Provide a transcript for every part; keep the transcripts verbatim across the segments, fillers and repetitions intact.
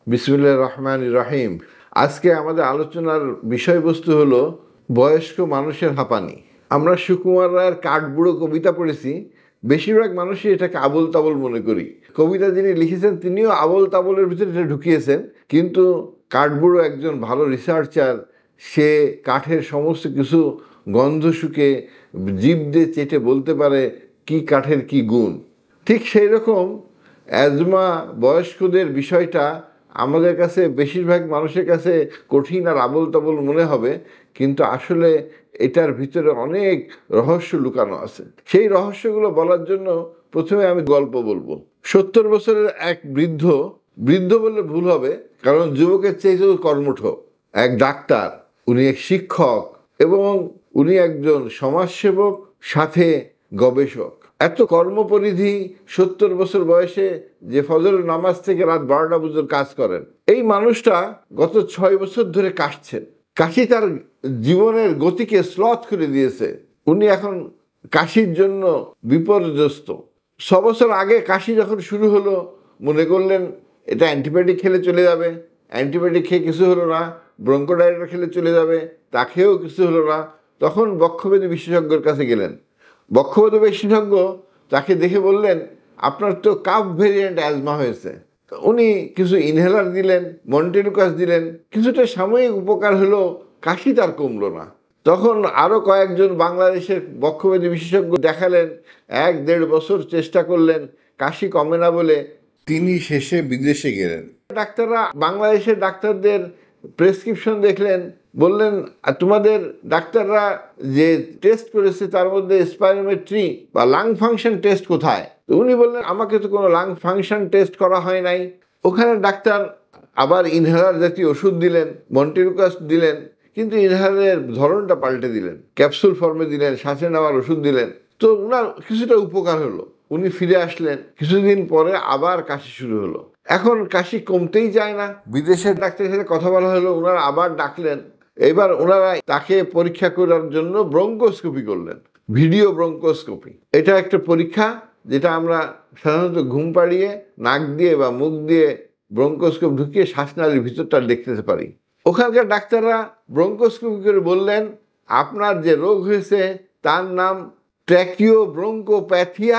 বিসমিল্লাহির রহমানির রহিম। আজকে আমাদের আলোচনার বিষয়বস্তু হলো বয়স্ক মানুষের হাঁপানি। আমরা সুকুমার রায়ের কাঠবুড়ো কবিতা পড়েছি। বেশিরভাগ মানুষই এটাকে আবোল তাবোল মনে করি। কবিতা যিনি লিখেছেন তিনিও আবোল তাবোলের ভিতরে এটা ঢুকিয়েছেন, কিন্তু কাঠবুড়ো একজন ভালো রিসার্চার। সে কাঠের সমস্ত কিছু গন্ধ শুকে জিভ দিয়ে চেটে বলতে পারে কি কাঠের কি গুণ। ঠিক সেই রকম অ্যাজমা বয়স্কদের বিষয়টা আমাদের কাছে, বেশিরভাগ মানুষের কাছে কঠিন আর আবোল তাবোল মনে হবে, কিন্তু আসলে এটার ভিতরে অনেক রহস্য লুকানো আছে। সেই রহস্যগুলো বলার জন্য প্রথমে আমি গল্প বলবো। সত্তর বছরের এক বৃদ্ধ, বৃদ্ধ বললে ভুল হবে, কারণ যুবকের চেয়েও কর্মঠ এক ডাক্তার, উনি এক শিক্ষক এবং উনি একজন সমাজসেবক, সাথে গবেষক। এত কর্মপরিধি, সত্তর বছর বয়সে যে ফজর নামাজ থেকে রাত বারোটা পর্যন্ত কাজ করেন, এই মানুষটা গত ছয় বছর ধরে কাশছেন। কাশি তার জীবনের গতিকে স্লথ করে দিয়েছে। উনি এখন কাশির জন্য বিপর্যস্ত। ছ বছর আগে কাশি যখন শুরু হলো, মনে করলেন এটা অ্যান্টিবায়োটিক খেলে চলে যাবে। অ্যান্টিবায়োটিক খেয়ে কিছু হলো না। ব্রঙ্কোডাইলেটর খেলে চলে যাবে, তা খেয়েও কিছু হলো না। তখন বক্ষব্যাধি বিশেষজ্ঞের কাছে গেলেন। বক্ষব্যাধি বিশেষজ্ঞ তাকে দেখে বললেন, আপনার তো কাফ ভেরিয়েন্ট অ্যাজমা হয়েছে। উনি কিছু ইনহেলার দিলেন, মন্টেলুকাস দিলেন, কিছুটা সাময়িক উপকার হলো, কাশি তার কমলো না। তখন আরও কয়েকজন বাংলাদেশের বক্ষব্যাধি বিশেষজ্ঞ দেখালেন, এক দেড় বছর চেষ্টা করলেন, কাশি কমে না বলে তিনি শেষে বিদেশে গেলেন। ডাক্তাররা বাংলাদেশের ডাক্তারদের প্রেসক্রিপশন দেখলেন, বললেন তোমাদের ডাক্তাররা যে টেস্ট করেছে তার মধ্যে স্পাইরোমেট্রি বা লাং ফাংশন টেস্ট কোথায়? তো উনি বললেন, আমাকে তো কোনো লাং ফাংশন টেস্ট করা হয় নাই। ওখানে ডাক্তার আবার ইনহেলার জাতীয় ওষুধ দিলেন, মন্টেলুকাস দিলেন, কিন্তু ইনহেলারের ধরনটা পাল্টে দিলেন, ক্যাপসুল ফর্মে দিলেন, শ্বাসে নেওয়ার ওষুধ দিলেন। তো ওনার কিছুটা উপকার হলো, উনি ফিরে আসলেন। কিছুদিন পরে আবার কাশি শুরু হলো। এখন কাশি কমতেই যায় না। বিদেশের ডাক্তারের সাথে কথা বলা হলো, ওনারা আবার ডাকলেন। এবার ওনারা তাকে পরীক্ষা করার জন্য ব্রঙ্কোস্কোপি করলেন, ভিডিও ব্রঙ্কোস্কোপি। এটা একটা পরীক্ষা যেটা আমরা সাধারণত ঘুম পাড়িয়ে নাক দিয়ে বা মুখ দিয়ে ব্রঙ্কোস্কোপ ঢুকিয়ে শ্বাসনালীর ভিতরটা দেখতে পারি। ওখানকার ডাক্তাররা ব্রঙ্কোস্কোপি করে বললেন, আপনার যে রোগ হয়েছে তার নাম ট্র্যাকিও ব্রঙ্কোপ্যাথিয়া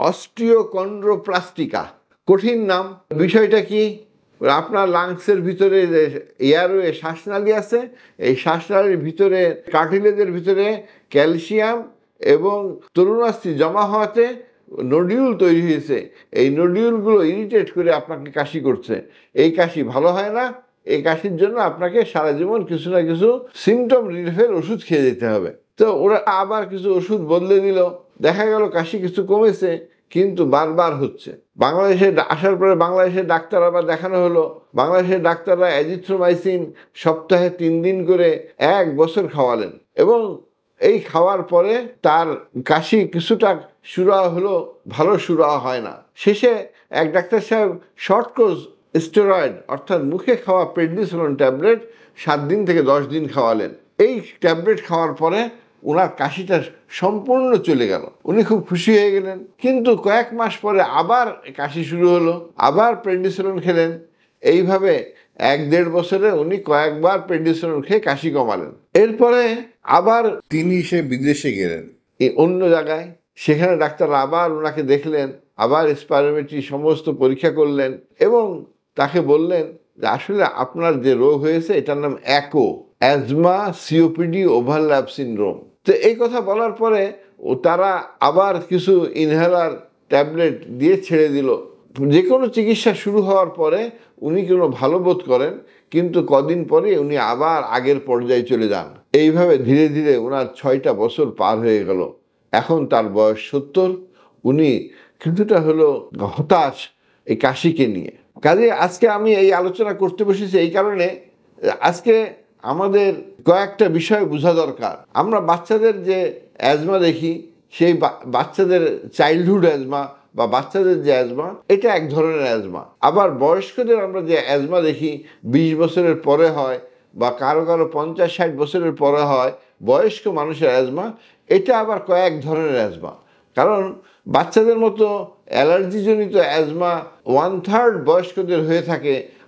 অস্টিওকন্ড্রোপ্লাস্টিকা। কঠিন নাম। বিষয়টা কি? আপনার লাংসের ভিতরে যে এয়ারওয়ে শ্বাসনালী আছে, এই শ্বাসনালীর ভিতরে কার্টিলেজের ভিতরে ক্যালসিয়াম এবং তরুণাস্থি জমা হওয়াতে নডিউল তৈরি হয়েছে। এই নডিউলগুলো ইরিটেট করে আপনাকে কাশি করছে। এই কাশি ভালো হয় না। এই কাশির জন্য আপনাকে সারা জীবন কিছু না কিছু সিমটম রিলিফের ওষুধ খেয়ে যেতে হবে। তো ওরা আবার কিছু ওষুধ বদলে দিল। দেখা গেল কাশি কিছু কমেছে, কিন্তু বারবার হচ্ছে। বাংলাদেশে আসার পরে বাংলাদেশের ডাক্তার আবার দেখানো হলো। বাংলাদেশের ডাক্তাররা অ্যাজিথ্রোমাইসিন সপ্তাহে তিন দিন করে এক বছর খাওয়ালেন, এবং এই খাওয়ার পরে তার কাশি কিছুটা সুরাহা হলো, ভালো সুরাহা হয় না। শেষে এক ডাক্তার সাহেব শর্ট কোর্স স্টেরয়েড অর্থাৎ মুখে খাওয়া প্রেডনিসোলন ট্যাবলেট সাত দিন থেকে দশ দিন খাওয়ালেন। এই ট্যাবলেট খাওয়ার পরে ওনার কাশিটা সম্পূর্ণ চলে গেল। উনি খুব খুশি হয়ে গেলেন। কিন্তু কয়েক মাস পরে আবার কাশি শুরু হলো, আবার প্রেডনিসোলন খেলেন। এইভাবে এক দেড় বছরে উনি কয়েকবার প্রেডনিসোলন খেয়ে কাশি কমালেন। এরপরে আবার তিনি সে বিদেশে গেলেন, এই অন্য জায়গায়। সেখানে ডাক্তার আবার ওনাকে দেখলেন, আবার স্পাইরোমেট্রি সমস্ত পরীক্ষা করলেন এবং তাকে বললেন যে আসলে আপনার যে রোগ হয়েছে এটার নাম ACO, asthma COPD overlap syndrome. তো এই কথা বলার পরে ও তারা আবার কিছু ইনহেলার ট্যাবলেট দিয়ে ছেড়ে দিল। যে কোনো চিকিৎসা শুরু হওয়ার পরে উনি কোনো ভালো বোধ করেন, কিন্তু কদিন পরে উনি আবার আগের পর্যায়ে চলে যান। এইভাবে ধীরে ধীরে ওনার ছয়টা বছর পার হয়ে গেল। এখন তার বয়স সত্তর। উনি কিছুটা হলো হতাশ এই কাশিকে নিয়ে। কাজে আজকে আমি এই আলোচনা করতে বসেছি এই কারণে, আজকে আমাদের কয়েকটা বিষয় বোঝা দরকার। আমরা বাচ্চাদের যে অ্যাজমা দেখি, সেই বাচ্চাদের চাইল্ডহুড অ্যাজমা বা বাচ্চাদের যে অ্যাজমা, এটা এক ধরনের অ্যাজমা। আবার বয়স্কদের আমরা যে অ্যাজমা দেখি বিশ বছরের পরে হয়, বা কারো কারো পঞ্চাশ ষাট বছরের পরে হয় বয়স্ক মানুষের অ্যাজমা, এটা আবার কয়েক ধরনের অ্যাজমা। কারণ বাচ্চাদের মতো অ্যালার্জিজনিত অ্যাজমা ওয়ান থার্ড বয়স্কদের হয়ে থাকে,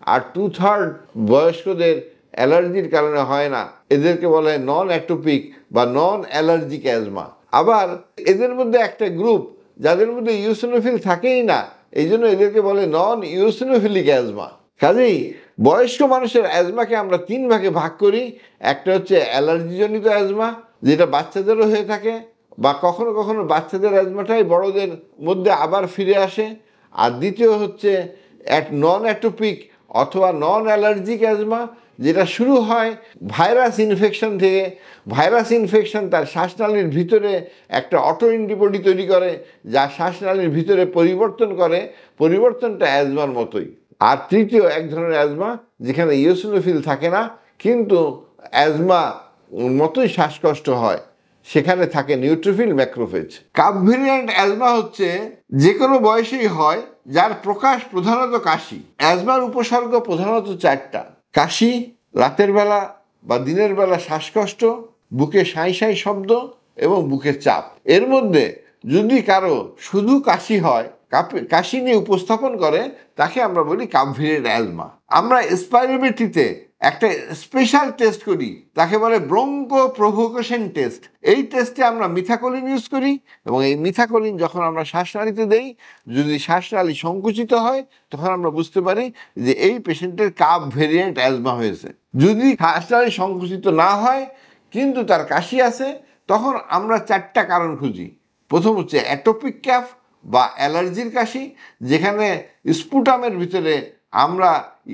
আর টু থার্ড বয়স্কদের অ্যালার্জির কারণে হয় না, এদেরকে বলা হয় নন অ্যাটোপিক বা নন অ্যালার্জিক অ্যাজমা। আবার এদের মধ্যে একটা গ্রুপ যাদের মধ্যে ইওসিনোফিল থাকেই না, এই জন্য এদেরকে বলে নন ইওসিনোফিলিক অ্যাজমা। কাজেই বয়স্ক মানুষের অ্যাজমাকে আমরা তিন ভাগে ভাগ করি। একটা হচ্ছে অ্যালার্জিজনিত অ্যাজমা, যেটা বাচ্চাদেরও হয়ে থাকে, বা কখনো কখনো বাচ্চাদের অ্যাজমাটাই বড়দের মধ্যে আবার ফিরে আসে। আর দ্বিতীয় হচ্ছে এক নন অ্যাটোপিক অথবা নন অ্যালার্জিক অ্যাজমা, যেটা শুরু হয় ভাইরাস ইনফেকশন থেকে। ভাইরাস ইনফেকশন তার শ্বাসনালীর ভিতরে একটা অটো অ্যান্টিবডি তৈরি করে, যা শ্বাসনালীর ভিতরে পরিবর্তন করে, পরিবর্তনটা অ্যাজমার মতোই। আর তৃতীয় এক ধরনের অ্যাজমা যেখানে ইওসিনোফিল থাকে না কিন্তু অ্যাজমা মতোই শ্বাসকষ্ট হয়, সেখানে থাকে neutrophil macrophage. Cough variant asthma হচ্ছে যে কোনো বয়সেই হয়, যার প্রকাশ প্রধানত কাশি। অ্যাজমার উপসর্গ প্রধানত চারটা: কাশি, রাতের বেলা বা দিনের বেলা শ্বাসকষ্ট, বুকে সাঁই সাঁই শব্দ এবং বুকের চাপ। এর মধ্যে যদি কারো শুধু কাশি হয়, কাশি নিয়ে উপস্থাপন করে, তাকে আমরা বলি কাপ ভেরিয়েন্ট অ্যাজমা। আমরা স্পাইরোমেট্রিতে একটা স্পেশাল টেস্ট করি, তাকে বলে ব্রঙ্কো প্রভোকেশন টেস্ট। এই টেস্টে আমরা মিথাকোলিন ইউজ করি, এবং এই মিথাকোলিন যখন আমরা শ্বাসনালীতে দেই, যদি শ্বাসনালী সংকুচিত হয় তখন আমরা বুঝতে পারি যে এই পেশেন্টের কাপ ভেরিয়েন্ট অ্যাজমা হয়েছে। যদি শ্বাসনালী সংকুচিত না হয় কিন্তু তার কাশি আছে, তখন আমরা চারটা কারণ খুঁজি। প্রথম হচ্ছে অ্যাটোপিক ক্যাফ বা অ্যালার্জির কাশি, যেখানে স্পুটামের ভিতরে আমরা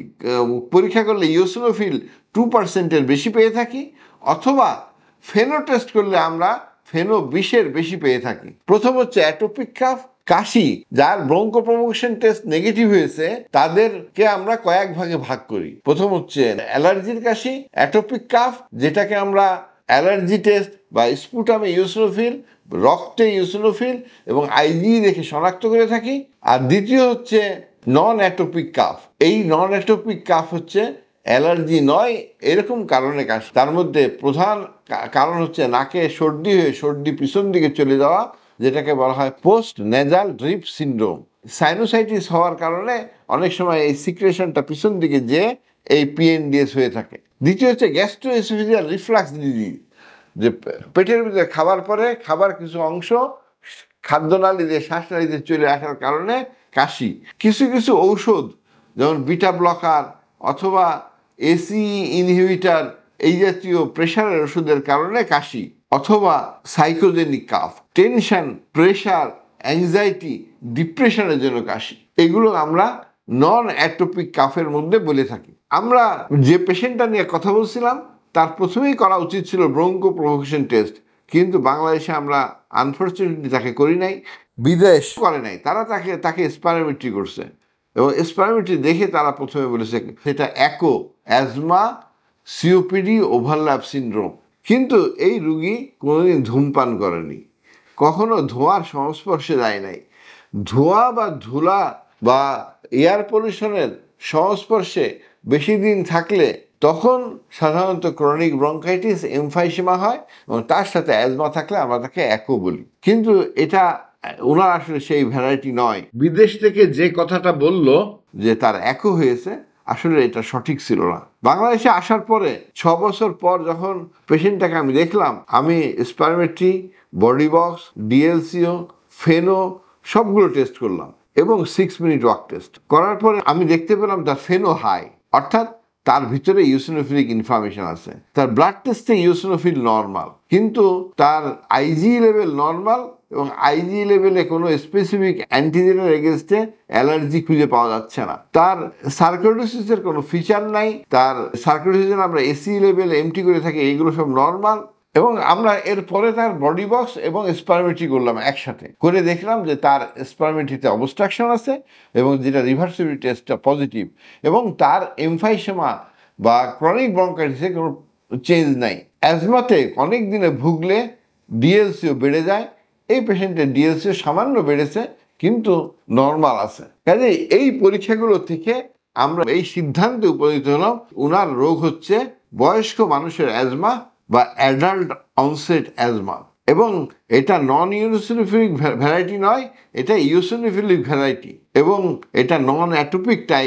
পরীক্ষা করলে ইওসিনোফিল টু পার্সেন্টের বেশি পেয়ে থাকি, অথবা ফেনো টেস্ট করলে আমরা ফেনো বিশের বেশি পেয়ে থাকি। প্রথম হচ্ছে অ্যাটোপিক কাফ কাশি, যার ব্রঙ্কো প্রভোকেশন টেস্ট নেগেটিভ হয়েছে, তাদেরকে আমরা কয়েক ভাগে ভাগ করি। প্রথম হচ্ছে অ্যালার্জির কাশি, অ্যাটোপিক কাফ, যেটাকে আমরা অ্যালার্জি টেস্ট বা স্পুটামে ইওসিনোফিল, রক্তে ইওসিনোফিল এবং আইজি দেখে শনাক্ত করে থাকি। আর দ্বিতীয় হচ্ছে নন অ্যাটোপিক কাফ। এই নন অ্যাটোপিক কাফ হচ্ছে অ্যালার্জি নয় এরকম কারণে কাশি। তার মধ্যে প্রধান কারণ হচ্ছে নাকে সর্দি হয়ে সর্দি পিছন দিকে চলে যাওয়া, যেটাকে বলা হয় post nasal drip syndrome. Sinusitis হওয়ার কারণে অনেক সময় এই সিক্রেশনটা পিছন দিকে যে এই পিএনডিএস হয়ে থাকে। দ্বিতীয় হচ্ছে গ্যাস্ট্রোএসোফেজিয়াল রিফ্লাক্স ডিজিজ, যে পেটের ভিতরে খাবার পরে খাবার কিছু অংশ খাদ্যনালী দিয়ে শ্বাসনালীতে চলে আসার কারণে কাশি। কিছু কিছু ঔষধ যেমন বিটা ব্লকার অথবা এসি ইনহিবিটার, এই জাতীয় প্রেশারের ওষুধের কারণে কাশি, অথবা psychogenic cough, tension, pressure, anxiety, ডিপ্রেশনের জন্য কাশি। এগুলো আমরা নন অ্যাটোপিক কাফের মধ্যে বলে থাকি। আমরা যে পেশেন্টটা নিয়ে কথা বলছিলাম তার প্রথমেই করা উচিত ছিল ব্রঙ্কো প্রভোকেশন টেস্ট, কিন্তু বাংলাদেশে আমরা আনফর্চুনেটলি তাকে করি নাই, বিদেশ করে নাই, তারা তাকে তাকে স্পাইরোমেট্রি করছে, এবং স্পাইরোমেট্রি দেখে তারা প্রথমে বলেছে সেটা একো অ্যাজমা সিওপিডি ওভারল্যাপ সিনড্রোম। কিন্তু এই রুগী কোনোদিন ধূমপান করেনি, কখনো ধোঁয়ার সংস্পর্শে যায় নাই। ধোঁয়া বা ধুলা বা এয়ার পলিউশনের সংস্পর্শে বেশি দিন থাকলে তখন সাধারণত ক্রনিক ব্রঙ্কাইটিস এমফাইসিমা হয়, এবং তার সাথে অ্যাজমা থাকলে আমরা তাকে একো বলি। কিন্তু এটা ওনার আসলে সেই ভ্যারাইটি নয়। বিদেশ থেকে যে কথাটা বলল যে তার একো হয়েছে, আসলে এটা সঠিক ছিল না। বাংলাদেশে আসার পরে ছ বছর পর যখন পেশেন্টটাকে আমি দেখলাম, আমি spirometry, body box, DLCO, FENO সবগুলো টেস্ট করলাম, এবং সিক্স মিনিট ওয়াক টেস্ট করার পরে আমি দেখতে পেলাম তার ফেনো হাই, অর্থাৎ তার ভিতরে ইওসিনোফিলিক ইনফ্লামেশন আছে। তার ব্লাড টেস্টে ইওসিনোফিল নর্মাল, কিন্তু তার আইজি লেভেল নর্মাল, এবং আইজি লেভেলে কোনো স্পেসিফিক অ্যান্টিজেনের এগেনস্টে অ্যালার্জি খুঁজে পাওয়া যাচ্ছে না। তার সার্কোডোসিসের কোনো ফিচার নাই, তার সার্কোডোসিসের আমরা এসি লেভেল এমটি করে থাকি, এইগুলো সব নর্মাল। এবং আমরা এরপরে তার বডি বক্স এবং স্পাইরোমেট্রি করলাম একসাথে, করে দেখলাম যে তার স্পাইরোমেট্রিতে অবস্ট্রাকশন আছে, এবং যেটা রিভার্সিবিলিটি টেস্টটা পজিটিভ, এবং তার এমফাইসেমা বা ক্রনিক ব্রঙ্কাইটিসে কোনো চেঞ্জ নাই। অ্যাজমাতে অনেক দিনে ভুগলে ডিএলসিও বেড়ে যায়, এই পেশেন্টের ডিএলসিও সামান্য বেড়েছে কিন্তু নর্মাল আছে। কাজে এই পরীক্ষাগুলো থেকে আমরা এই সিদ্ধান্তে উপনীত হলাম ওনার রোগ হচ্ছে বয়স্ক মানুষের অ্যাজমা বা অ্যাডাল্ট অনসেট অ্যাজমা, এবং এটা নন ইওসিনোফিলিক ভ্যারাইটি নয়, এটা ইওসিনোফিলিক ভ্যারাইটি, এবং এটা নন অ্যাটোপিক টাইপ,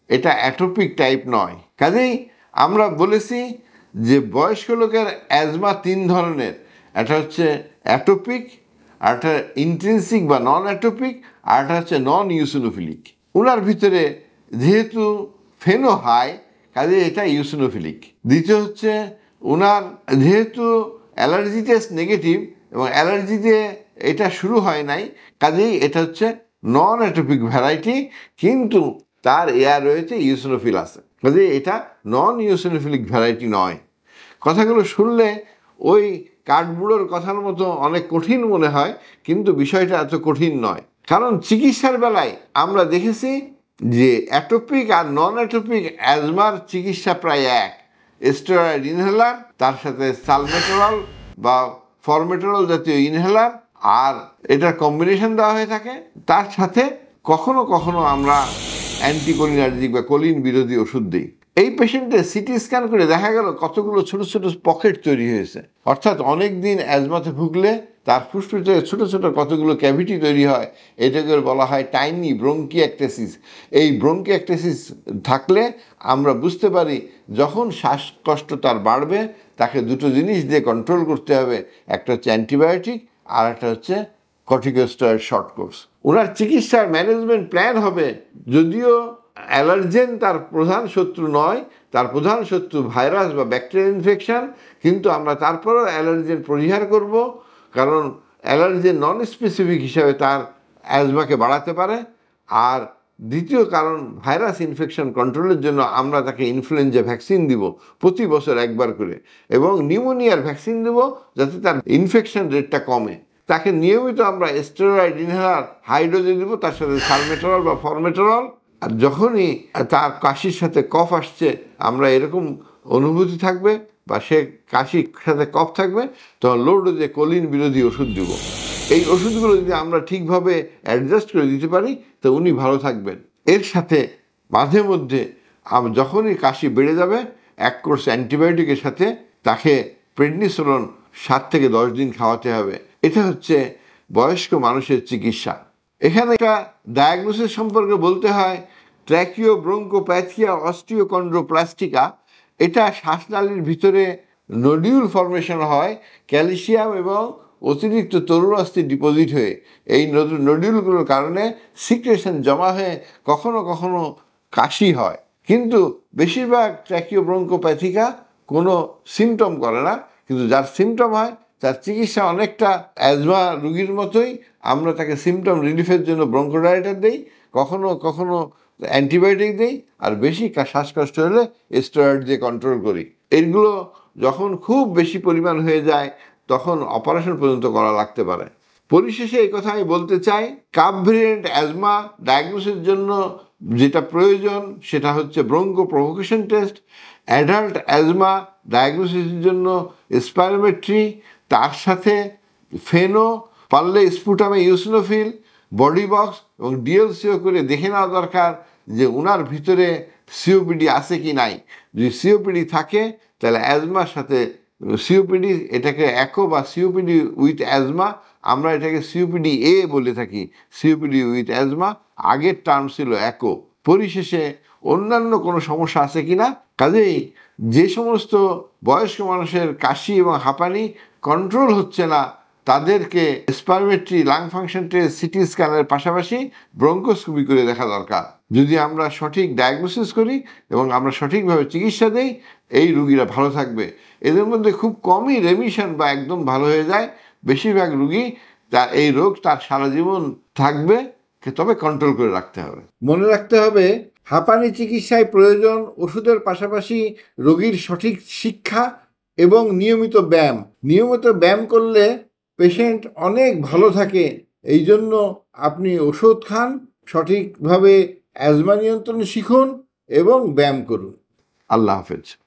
এটা অ্যাটোপিক টাইপ নয়। কাজেই আমরা বলেছি যে বয়স্ক লোকের অ্যাজমা তিন ধরনের, একটা হচ্ছে অ্যাটোপিক, আরটা ইন্ট্রিনসিক বা নন অ্যাটোপিক, আরটা হচ্ছে নন ইউসিনোফিলিক। ওনার ভিতরে যেহেতু ফেনো হাই, কাজে এটা ইউসিনোফিলিক। দ্বিতীয় হচ্ছে ওনার যেহেতু অ্যালার্জি টেস্ট নেগেটিভ এবং অ্যালার্জিতে এটা শুরু হয় নাই, কাজেই এটা হচ্ছে নন অ্যাটোপিক ভ্যারাইটি, কিন্তু তার এয়ার রয়েছে ইউসিনোফিল আছে, কাজেই এটা নন ইউসিনোফিলিক ভ্যারাইটি নয়। কথাগুলো শুনলে ওই কাঠবুড়োর কথার মতো অনেক কঠিন মনে হয়, কিন্তু বিষয়টা এত কঠিন নয়। কারণ চিকিৎসার বেলায় আমরা দেখেছি যে অ্যাটোপিক আর নন অ্যাটোপিক অ্যাজমার চিকিৎসা প্রায় এক। স্টেরয়েড ইনহেলার, তার সাথে সালমেটেরল বা ফরমেটেরল জাতীয় ইনহেলার, আর এটার কম্বিনেশন দেওয়া হয়ে থাকে। তার সাথে কখনো কখনো আমরা অ্যান্টিকোলিনার্জিক বা কোলিন বিরোধী ওষুধ দিই। এই পেশেন্টের সিটি স্ক্যান করে দেখা গেল কতগুলো ছোট ছোট পকেট তৈরি হয়েছে, অর্থাৎ অনেক দিন অ্যাজমাতে ভুগলে তার ফুসফুসে ছোট ছোট কতগুলো ক্যাভিটি তৈরি হয়, এটাকে বলা হয় টাইনি ব্রঙ্কিয়াকটেসিস। এই ব্রঙ্কিয়াকটেসিস থাকলে আমরা বুঝতে পারি যখন শ্বাসকষ্ট তার বাড়বে, তাকে দুটো জিনিস দিয়ে কন্ট্রোল করতে হবে, একটা হচ্ছে অ্যান্টিবায়োটিক আর একটা হচ্ছে কর্টিকোস্টেরয়েড শর্ট কোর্স। ওনার চিকিৎসার ম্যানেজমেন্ট প্ল্যান হবে, যদিও অ্যালার্জেন তার প্রধান শত্রু নয়, তার প্রধান শত্রু ভাইরাস বা ব্যাকটেরিয়াল ইনফেকশন, কিন্তু আমরা তারপরও অ্যালার্জেন পরিহার করব, কারণ অ্যালার্জেন নন স্পেসিফিক হিসাবে তার অ্যাজমাকে বাড়াতে পারে। আর দ্বিতীয় কারণ, ভাইরাস ইনফেকশন কন্ট্রোলের জন্য আমরা তাকে ইনফ্লুয়েঞ্জা ভ্যাকসিন দিব প্রতি বছর একবার করে, এবং নিউমোনিয়ার ভ্যাকসিন দেব যাতে তার ইনফেকশন রেটটা কমে। তাকে নিয়মিত আমরা স্টেরয়েড ইনহেলার হাই ডোজে দেবো, তার সাথে সালমেটেরল বা ফরমেটেরল। আর যখনই তার কাশির সাথে কফ আসছে, আমরা এরকম অনুভূতি থাকবে বা সে কাশির সাথে কফ থাকবে, তখন লো ডোজে কোলিন বিরোধী ওষুধ দিব। এই ওষুধগুলো যদি আমরা ঠিকভাবে অ্যাডজাস্ট করে দিতে পারি তো উনি ভালো থাকবেন। এর সাথে মাঝে মধ্যে যখনই কাশি বেড়ে যাবে, এক কোর্স অ্যান্টিবায়োটিকের সাথে তাকে প্রেডনিসোলন সাত থেকে দশ দিন খাওয়াতে হবে। এটা হচ্ছে বয়স্ক মানুষের চিকিৎসা। এখানে একটা ডায়াগনোসিস সম্পর্কে বলতে হয়, ট্র্যাকিও ব্রঙ্কোপ্যাথিয়া অস্টিওকন্ড্রোপ্লাস্টিকা। এটা শ্বাসনালীর ভিতরে নোডিউল ফর্মেশন হয় ক্যালসিয়াম এবং অতিরিক্ত তরুণ অস্থি ডিপোজিট হয়ে। এই নোডিউলগুলোর কারণে সিক্রেশন জমা হয়ে কখনো কখনো কাশি হয়, কিন্তু বেশিরভাগ ট্র্যাকিও ব্রঙ্কোপ্যাথিকা কোনো সিমটম করে না, কিন্তু যার সিমটম হয় তার চিকিৎসা অনেকটা অ্যাজমা রুগীর মতোই। আমরা তাকে সিমটম রিলিফের জন্য ব্রঙ্কোডাইলেটর দিই, কখনো কখনো অ্যান্টিবায়োটিক দিই, আর বেশি শ্বাসকষ্ট হলে স্টেরয়েড দিয়ে কন্ট্রোল করি। এগুলো যখন খুব বেশি পরিমাণ হয়ে যায় তখন অপারেশন পর্যন্ত করা লাগতে পারে। পরিশেষে এই কথা আমি বলতে চাই, কাপ ভেরিয়েন্ট অ্যাজমা ডায়াগনোসিসের জন্য যেটা প্রয়োজন সেটা হচ্ছে broncho provocation test. Adult asthma ডায়াগনোসিসের জন্য স্পাইরোমেট্রি, তার সাথে ফেনো, পারলে স্পুটামে ইউসিনোফিল, বডি বক্স এবং ডিএলসিও করে দেখে নেওয়া দরকার যে ওনার ভিতরে সিওপিডি আছে কি নাই। যদি সিওপিডি থাকে তাহলে অ্যাজমার সাথে সিওপিডি, এটাকে একো বা সিওপিডি উইথ অ্যাজমা, আমরা এটাকে সিওপিডি এ বলে থাকি, সিওপিডি উইথ অ্যাজমা, আগের টার্ম ছিল একো। পরিশেষে অন্যান্য কোনো সমস্যা আছে কি না। কাজেই যে সমস্ত বয়স্ক মানুষের কাশি এবং হাঁপানি কন্ট্রোল হচ্ছে না, তাদেরকে spirometry, lung function test, CT স্ক্যানের পাশাপাশি ব্রঙ্কোস্কোপি করে দেখা দরকার। যদি আমরা সঠিক ডায়াগনোসিস করি এবং আমরা সঠিকভাবে চিকিৎসা দেই, এই রুগীরা ভালো থাকবে। এদের মধ্যে খুব কমই রেমিশন বা একদম ভালো হয়ে যায়। বেশিরভাগ রুগী তার এই রোগ তার সারা জীবন থাকবে, তবে কন্ট্রোল করে রাখতে হবে। মনে রাখতে হবে, হাঁপানি চিকিৎসায় প্রয়োজন ওষুধের পাশাপাশি রোগীর সঠিক শিক্ষা এবং নিয়মিত ব্যায়াম। নিয়মিত ব্যায়াম করলে পেশেন্ট অনেক ভালো থাকে। এই জন্য আপনি ওষুধ খান, সঠিকভাবে অ্যাজমা নিয়ন্ত্রণ শিখুন এবং ব্যায়াম করুন। আল্লাহ হাফেজ।